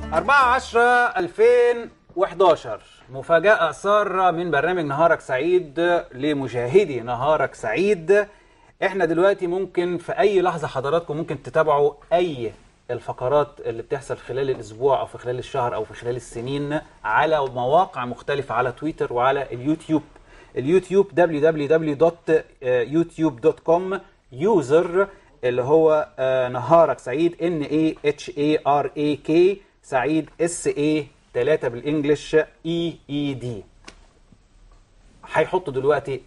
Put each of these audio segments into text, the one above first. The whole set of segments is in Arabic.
4/10/2011 مفاجأة سارة من برنامج نهارك سعيد لمشاهدي نهارك سعيد. احنا دلوقتي ممكن في اي لحظة حضراتكم ممكن تتابعوا اي الفقرات اللي بتحصل خلال الاسبوع او في خلال الشهر او في خلال السنين على مواقع مختلفة، على تويتر وعلى اليوتيوب www.youtube.com يوزر اللي هو نهارك سعيد NAHARAK سعيد SA 3 بالانجلش EED. هيحطوا دلوقتي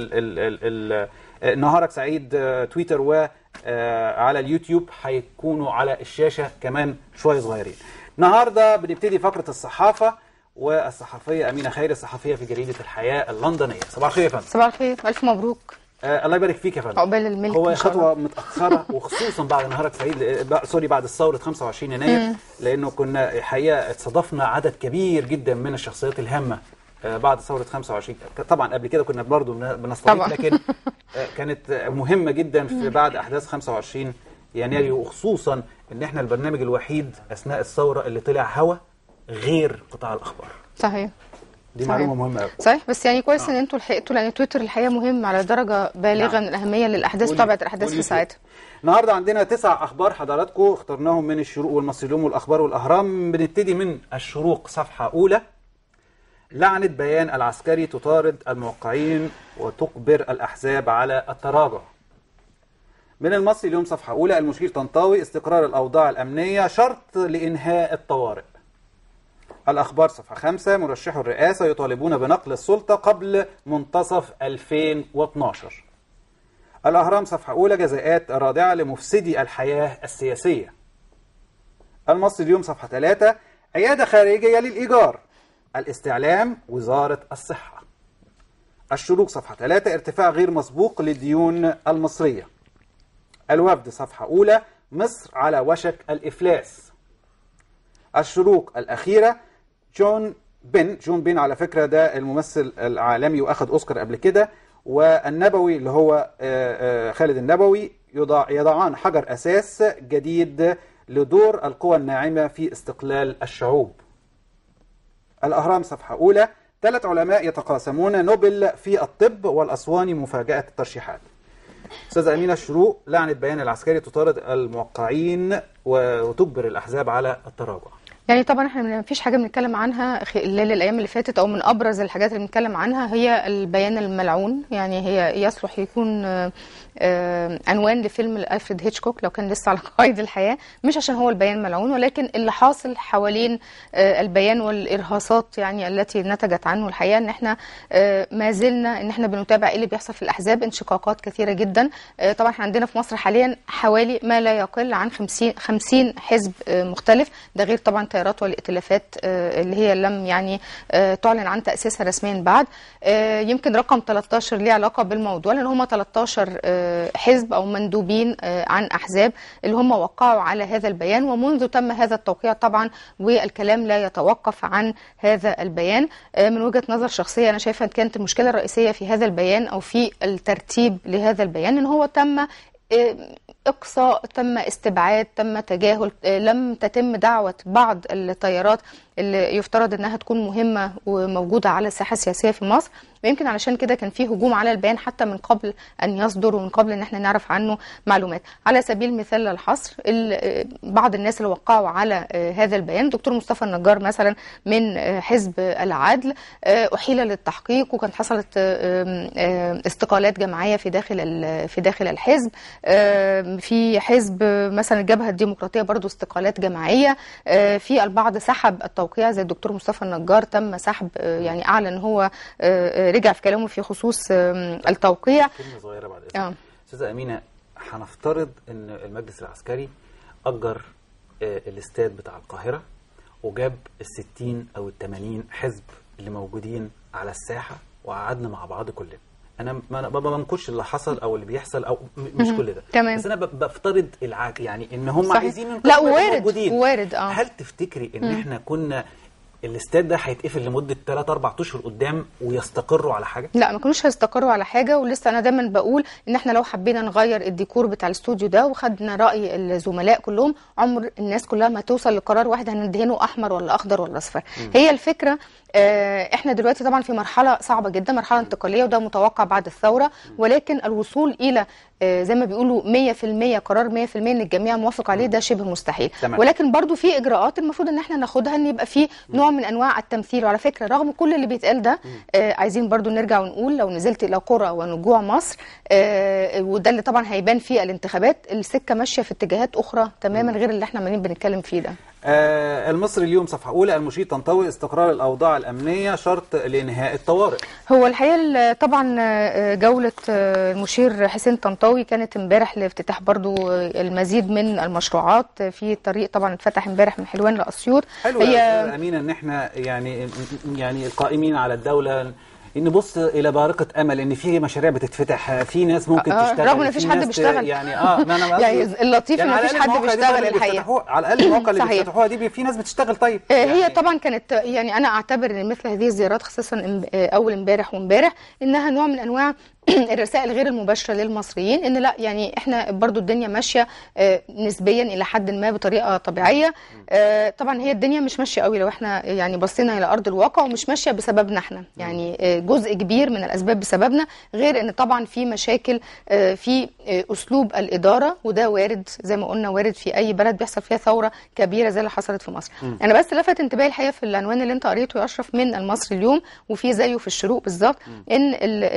نهارك سعيد تويتر وعلى اليوتيوب هيكونوا على الشاشة كمان شوية صغيرين. النهاردة بنبتدي فقرة الصحافة والصحفية أمينة خيري، الصحفية في جريدة الحياة اللندنية. صباح الخير يا فندم. صباح الخير، ألف مبروك. الله يبارك فيك يا فندم. عقبال الملك. هو خطوة متأخرة وخصوصا بعد نهارك سعيد بعد الثورة 25 يناير، لأنه كنا الحقيقة اتصادفنا عدد كبير جدا من الشخصيات الهامة بعد ثورة 25. طبعا قبل كده كنا برضه بنستضيف، لكن كانت مهمة جدا في بعد أحداث 25 يناير، وخصوصا إن احنا البرنامج الوحيد أثناء الثورة اللي طلع هوا غير قطاع الأخبار. صحيح. دي معلومة مهمة قوي. صحيح، بس يعني كويس ان انتوا لحقتوا، لان تويتر الحقيقه مهم على درجه بالغه من الاهميه للاحداث، طبعا الاحداث في ساعتها. النهارده عندنا 9 اخبار حضراتكم اخترناهم من الشروق والمصري اليوم والاخبار والاهرام. بنبتدي من الشروق صفحه اولى: لعنه بيان العسكري تطارد الموقعين وتجبر الاحزاب على التراجع. من المصري اليوم صفحه اولى: المشير طنطاوي استقرار الاوضاع الامنيه شرط لانهاء الطوارئ. الأخبار صفحة 5: مرشحو الرئاسة يطالبون بنقل السلطة قبل منتصف 2012. الأهرام صفحة أولى: جزاءات رادعة لمفسدي الحياة السياسية. المصري اليوم صفحة 3: عيادة خارجية للإيجار. الاستعلام وزارة الصحة. الشروق صفحة 3: ارتفاع غير مسبوق للديون المصرية. الوفد صفحة أولى: مصر على وشك الإفلاس. الشروق الأخيرة: جون بين على فكرة ده الممثل العالمي وأخذ أوسكار قبل كده، والنبوي اللي هو خالد النبوي يضعان حجر أساس جديد لدور القوى الناعمة في استقلال الشعوب. الأهرام صفحة أولى: 3 علماء يتقاسمون نوبل في الطب، والأسواني مفاجأة الترشيحات. أستاذة أمينة، الشروق: لعنة بيان العسكري تطارد الموقعين وتجبر الأحزاب على التراجع. يعني طبعا احنا ما فيش حاجه بنتكلم عنها خلال الايام اللي فاتت، او من ابرز الحاجات اللي بنتكلم عنها هي البيان الملعون. يعني هي يصلح يكون عنوان لفيلم ألفريد هيتشكوك لو كان لسه على قيد الحياه، مش عشان هو البيان ملعون، ولكن اللي حاصل حوالين البيان والارهاصات يعني التي نتجت عنه. الحقيقه ان احنا ما زلنا ان احنا بنتابع ايه اللي بيحصل في الاحزاب، انشقاقات كثيره جدا. طبعا احنا عندنا في مصر حاليا حوالي ما لا يقل عن 50 حزب مختلف، ده غير طبعا التيارات والائتلافات اللي هي لم يعني تعلن عن تأسيسها رسميا بعد. يمكن رقم 13 ليه علاقة بالموضوع، لأن هم 13 حزب أو مندوبين عن أحزاب اللي هم وقعوا على هذا البيان، ومنذ تم هذا التوقيع طبعا والكلام لا يتوقف عن هذا البيان. من وجهة نظر شخصية أنا شايفة كانت المشكلة الرئيسية في هذا البيان أو في الترتيب لهذا البيان إن هو تم إقصاء، تم استبعاد، تم تجاهل، لم تتم دعوة بعض التيارات اللي يفترض أنها تكون مهمة وموجودة على الساحة السياسية في مصر. ويمكن علشان كده كان فيه هجوم على البيان حتى من قبل أن يصدر ومن قبل أن احنا نعرف عنه معلومات. على سبيل المثال للحصر، بعض الناس اللي وقعوا على هذا البيان دكتور مصطفى النجار مثلا من حزب العدل، أحيل للتحقيق وكانت حصلت استقالات جماعية في داخل الحزب. في حزب مثلا الجبهة الديمقراطية برضو استقالات جماعية. في البعض سحب التوقيع زي الدكتور مصطفى النجار، تم سحب، يعني أعلن هو رجع في كلامه في خصوص التوقيع. كلمة صغيرة بعد إذنك. أستاذة أمينة، هنفترض أن المجلس العسكري أجر الاستاد بتاع القاهرة وجاب ال60 أو ال80 حزب اللي موجودين على الساحة وقعدنا مع بعض كلنا. انا ما بنكرش اللي حصل او اللي بيحصل او مش كل ده، تمام. بس انا بفترض يعني ان هم صحيح. عايزين لا وارد. هل تفتكري ان احنا كنا الاستاد ده هيتقفل لمده 3-4 اشهر قدام ويستقروا على حاجه؟ لا، ما كانوش هيستقروا على حاجه. ولسه انا دايما بقول ان احنا لو حبينا نغير الديكور بتاع الاستوديو ده وخدنا راي الزملاء كلهم، عمر الناس كلها ما توصل لقرار واحد هندهنه احمر ولا اخضر ولا اصفر. هي الفكره احنا دلوقتي طبعا في مرحله صعبه جدا، مرحله انتقاليه، وده متوقع بعد الثوره، ولكن الوصول الى زي ما بيقولوا 100% قرار 100% ان الجميع موافق عليه ده شبه مستحيل. تمام. ولكن برضو في اجراءات المفروض ان احنا ناخدها، ان يبقى في نوع من انواع التمثيل. وعلى فكره رغم كل اللي بيتقال ده عايزين برضو نرجع ونقول لو نزلت الى قرى ونجوع مصر وده اللي طبعا هيبان في الانتخابات، السكه ماشيه في اتجاهات اخرى تماما غير اللي احنا عمالين بنتكلم فيه ده. المصري اليوم صفحة أولى: المشير طنطاوي: استقرار الأوضاع الأمنية شرط لإنهاء الطوارئ. هو الحقيقة طبعا جولة المشير حسين طنطاوي كانت امبارح لافتتاح برضو المزيد من المشروعات في الطريق، طبعا اتفتح امبارح من حلوان لأسيوط. حلو يا أمينة إن احنا يعني القائمين على الدولة نبص الى بارقه امل ان في مشاريع بتتفتح، في ناس ممكن تشتغل، رغم ان مفيش حد بيشتغل. يعني ما انا يعني اللطيف ان مفيش حد بيشتغل الحقيقه. على الاقل المواقع اللي بيفتحوها دي في ناس بتشتغل. طيب هي طبعا كانت يعني انا اعتبر ان مثل هذه الزيارات خصوصا اول امبارح وامبارح انها نوع من انواع الرسائل غير المباشره للمصريين، ان لا يعني احنا برضو الدنيا ماشيه نسبيا الى حد ما بطريقه طبيعيه. طبعا هي الدنيا مش ماشيه قوي لو احنا يعني بصينا الى ارض الواقع، ومش ماشيه بسببنا احنا، يعني جزء كبير من الاسباب بسببنا، غير ان طبعا في مشاكل في اسلوب الاداره، وده وارد زي ما قلنا وارد في اي بلد بيحصل فيها ثوره كبيره زي اللي حصلت في مصر. انا بس لفت انتباهي الحقيقه في العنوان اللي انت قريته يا اشرف من المصري اليوم، وفي زيه في الشروق بالظبط، ان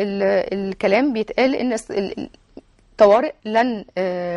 الكلام بيتقال ان الطوارئ لن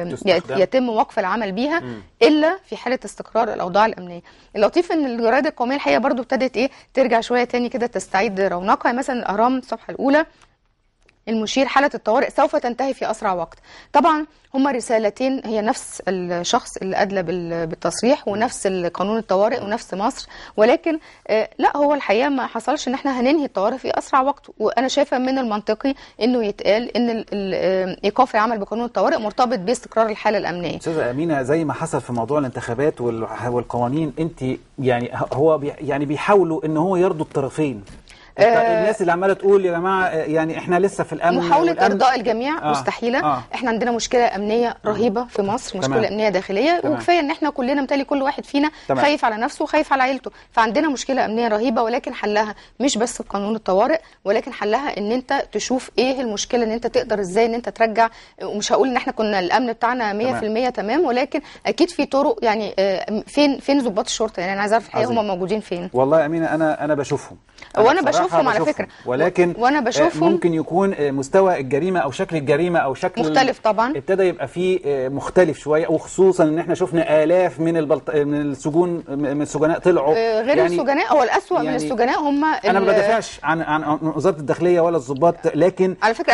يتم وقف العمل بيها الا في حاله استقرار الاوضاع الامنيه. اللطيف ان الجرايد القوميه الحقيقه برضو ابتدت ترجع شويه تاني كده تستعيد رونقها. مثلا الاهرام الصفحه الاولى: المشير: حالة الطوارئ سوف تنتهي في أسرع وقت. طبعا هما رسالتين، هي نفس الشخص اللي أدلى بالتصريح ونفس قانون الطوارئ ونفس مصر، ولكن لا هو الحقيقة ما حصلش ان احنا هننهي الطوارئ في أسرع وقت. وأنا شايفة من المنطقي انه يتقال ان إيقاف العمل بقانون الطوارئ مرتبط باستقرار الحالة الأمنية. أستاذة أمينة، زي ما حصل في موضوع الانتخابات والقوانين، انت يعني هو يعني بيحاولوا ان هو يرضوا الطرفين. الناس اللي عماله تقول يا جماعه يعني احنا لسه في الامن، محاوله ارضاء الجميع مستحيله. احنا عندنا مشكله امنيه رهيبه في مصر، مشكله امنيه داخليه، وكفايه ان احنا كلنا متهيألي كل واحد فينا خايف على نفسه وخايف على عيلته، فعندنا مشكله امنيه رهيبه، ولكن حلها مش بس بقانون الطوارئ، ولكن حلها ان انت تشوف ايه المشكله، ان انت تقدر ازاي ان انت ترجع. ومش هقول ان احنا كنا الامن بتاعنا 100% تمام، ولكن اكيد في طرق. يعني فين ضباط الشرطه؟ يعني انا عايزه اعرف الحقيقه هم موجودين فين. والله يا امينه انا بشوفهم، وانا بشوفهم على فكره، ولكن وانا بشوفهم ممكن يكون مستوى الجريمه او شكل الجريمه او شكل مختلف طبعا، ابتدى يبقى فيه مختلف شويه، وخصوصا ان احنا شفنا الاف من من السجون، من السجناء طلعوا غير يعني السجناء. هو الاسوأ يعني من السجناء هم انا ما بدافعش عن وزاره الداخليه ولا الضباط، لكن على فكره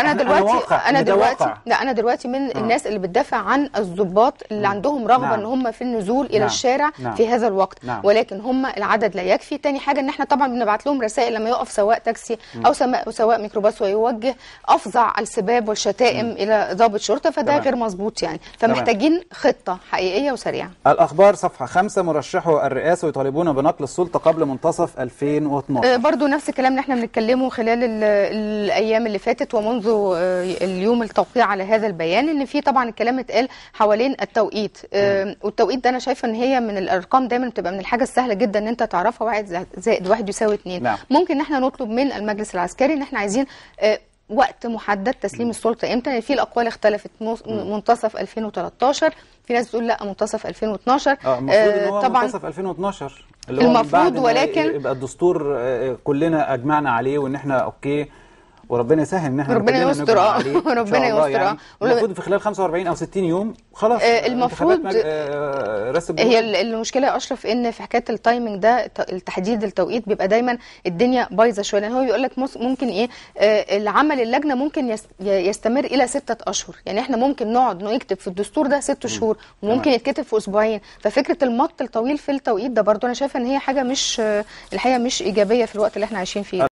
انا دلوقتي من الناس اللي بتدافع عن الضباط اللي عندهم رغبه ان هم في النزول الى الشارع في هذا الوقت، ولكن هم العدد لا يكفي. تاني حاجه ان احنا طبعا بنبعت لهم رسائل لما يقف سواق تاكسي او سواق ميكروباص ويوجه افظع السباب والشتائم الى ضابط شرطه، فده غير مظبوط يعني. فمحتاجين خطه حقيقيه وسريعه. الاخبار صفحه 5: مرشحو الرئاسه يطالبون بنقل السلطه قبل منتصف 2012. برضو نفس الكلام اللي احنا بنتكلمه خلال الايام اللي فاتت ومنذ اليوم التوقيع على هذا البيان، ان في طبعا الكلام اتقال حوالين التوقيت. والتوقيت ده انا شايفه ان هي من الارقام دايما بتبقى من الحاجه السهله جدا ان انت تعرفها، 1+1=2. نعم. ممكن ان احنا نطلب من المجلس العسكري ان احنا عايزين وقت محدد تسليم السلطه امتى. يعني في الاقوال اختلفت، منتصف 2013، في ناس بتقول لا منتصف 2012. المفروض ان هو طبعا منتصف 2012 اللي هو المفروض، ولكن يبقى الدستور كلنا اجمعنا عليه وان احنا اوكي، وربنا يسهل ان احنا ربنا يستر ربنا يستر. يعني المفروض في خلال 45 او 60 يوم خلاص المفروض. هي المشكله يا اشرف ان في حكايه التايمنج ده، التحديد التوقيت بيبقى دايما الدنيا بايظه شويه، لان هو بيقول لك ممكن العمل اللجنه ممكن يستمر الى 6 اشهر. يعني احنا ممكن نقعد نكتب في الدستور ده 6 شهور، وممكن يتكتب في اسبوعين. ففكره المط الطويل في التوقيت ده برضو انا شايفه ان هي حاجه مش الحقيقه مش ايجابيه في الوقت اللي احنا عايشين فيه.